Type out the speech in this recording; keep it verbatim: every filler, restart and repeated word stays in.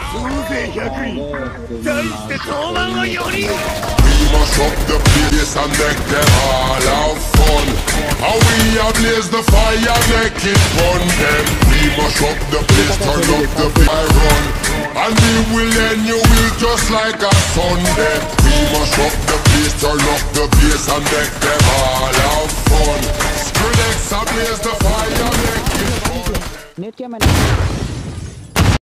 勢ひゃくにん対して当番はよにん We must up the place and make them all have fun. How we a blaze the fire, make it fun them. We must up the place, turn up the fire run. And we will end your week just like a Sunday. We must up the place, turn up the place and make them all have fun. Skrillex a blaze the fire, make it fun. Net क्या मैंने